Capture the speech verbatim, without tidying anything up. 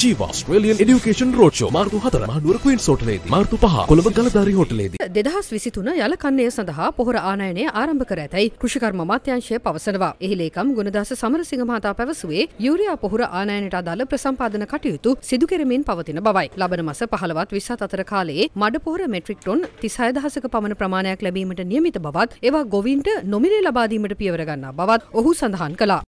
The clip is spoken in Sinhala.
ජීවා ඔස්ට්‍රේලියන් එඩියුකේෂන් රෝඩ්ෂෝ මාර්තු හතර මහනුවර ක්වීන්ස් හෝටලේදී මාර්තු පහ කොළඹ ගලදාරි හෝටලේදී දෙදහස් විසිතුන යල කන්නය සඳහා පොහොර ආනයනය ආරම්භ කර ඇතැයි කෘෂිකර්ම අමාත්‍යාංශය පවසනවා. එහි ලේකම් ගුණදාස සමරසිංහ මහතා පැවසුවේ යූරියා පොහොර ආනයනයට අදාළ ප්‍රසම්පාදන කටයුතු සිදු කෙරෙමින් පවතින බවයි. ලබන මාස පහළොවත් විස්සත් අතර කාලයේ මඩ පොහොර මෙට්‍රික් ටොන් තිස්හය දහසක පමණ ප්‍රමාණයක් ලැබීමට නියමිත බවත් ඒවා ගොවීන්ට නොමිලේ ලබා දීමට පියවර ගන්නා බවත් ඔහු සඳහන් කළා.